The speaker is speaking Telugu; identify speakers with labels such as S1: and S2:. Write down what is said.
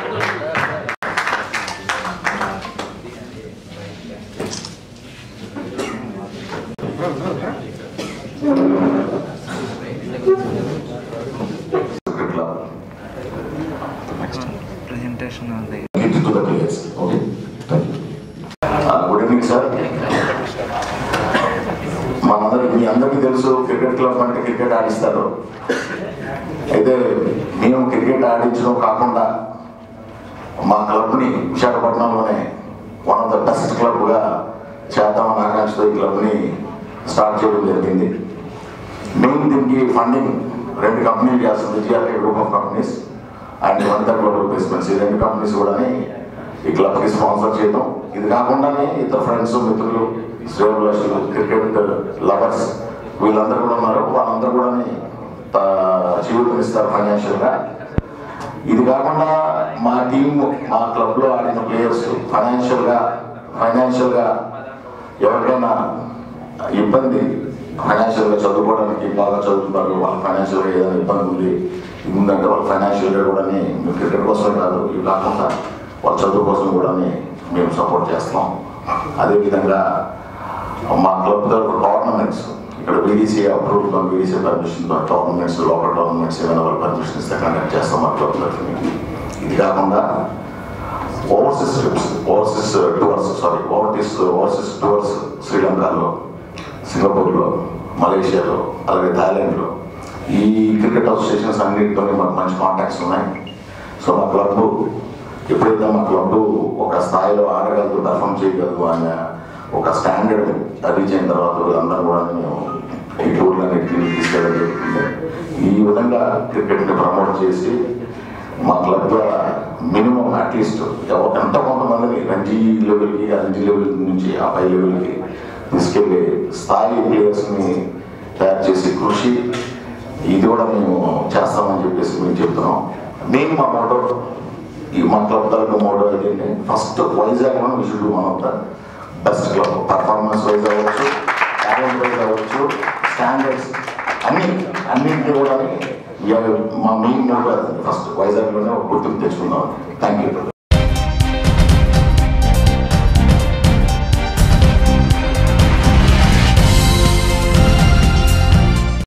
S1: Presentation on the
S2: players. Okay. Good evening, sir. మీ అందరికీ తెలుసు క్రికెట్ క్లబ్ అంటే క్రికెట్ ఆడిస్తారు. అయితే మేము క్రికెట్ ఆడించడం కాకుండా మా క్లబ్ని విశాఖపట్నంలోనే వన్ ఆఫ్ ద బెస్ట్ క్లబ్గా చేద్దామని ఆకాంక్షతో ఈ క్లబ్ని స్టార్ట్ చేయడం జరిగింది. మేము దీనికి ఫండింగ్ 2 కంపెనీలు చేస్తుంది, GRK group of companies and Vanitha global placements. ఈ 2 కంపెనీస్ కూడా ఈ క్లబ్కి స్పాన్సర్ చేయడం. ఇది కాకుండానే ఇతర ఫ్రెండ్స్, మిత్రులు, శ్రేయోభిలాషులు, క్రికెట్ లవర్స్ వీళ్ళందరూ కూడా ఉన్నారు. వాళ్ళందరూ కూడా జీవితమిస్తారు ఫైనాన్షియల్గా. ఇది కాకుండా మా టీం, మా క్లబ్లో ఆడిన ప్లేయర్స్ ఫైనాన్షియల్గా ఎవరికైనా ఇబ్బంది, ఫైనాన్షియల్గా చదువుకోవడానికి బాగా చదువుతున్నారు, వాళ్ళ ఫైనాన్షియల్గా ఏదైనా ఇబ్బంది ఉందంటే వాళ్ళ ఫైనాన్షియల్గా కూడా మేము క్రికెట్ కోసమే కాదు, ఇవి కాకుండా వాళ్ళ చదువు కోసం కూడా మేము సపోర్ట్ చేస్తున్నాం. అదేవిధంగా మా క్లబ్ తరఫు టోర్నమెంట్స్ ఇక్కడ BDC approved, BDC permission tournaments, local tournaments ఏమైనా వాళ్ళు పర్మిషన్ ఇస్తే కండక్ట్ చేస్తాం మా క్లబ్ తరఫున. ఇది కాకుండా ఓవర్సీస్ టూర్స్ శ్రీలంకలో, సింగపూర్లో, మలేషియాలో, అలాగే థాయిలాండ్లో ఈ క్రికెట్ అసోసియేషన్స్ అన్నింటితో మాకు మంచి కాంటాక్ట్స్ ఉన్నాయి. సో మా క్లబ్ ఎప్పుడైతే మా క్లబ్ ఒక స్థాయిలో ఆడగలదు, పర్ఫామ్ చేయగలదు అనే ఒక స్టాండర్డ్ రీచ్ అయిన తర్వాత వీళ్ళందరూ కూడా మేము ఈ టూర్లన్నింటినీ తీసుకెళ్ళడం జరుగుతుంది. ఈ విధంగా క్రికెట్ని ప్రమోట్ చేసి మా క్లబ్ ద్వారా మినిమం అట్లీస్ట్ ఎంతో కొంతమందిని రంజీ లెవెల్ నుంచి ఆ పై లెవెల్కి తీసుకెళ్ళి స్థాయి ప్లేయర్స్ని తయారు చేసి కృషి ఇది కూడా మేము చేస్తామని చెప్పేసి మేము చెప్తున్నాం. మేము మా మోటో, మా క్లబ్ తరఫు మోటో అయితే ఫస్ట్ వైజాగ్ మనం విషుడు one of the best club. Performance wise అవ్వచ్చు, టాలెంట్ వైజ్ అవ్వచ్చు, స్టాండర్డ్స్ అన్నింటినీ కూడా మా మెయిన్ మోటో ఫస్ట్ వైజాగ్లోనే గుర్తింపు తెచ్చుకుందాం. Thank you.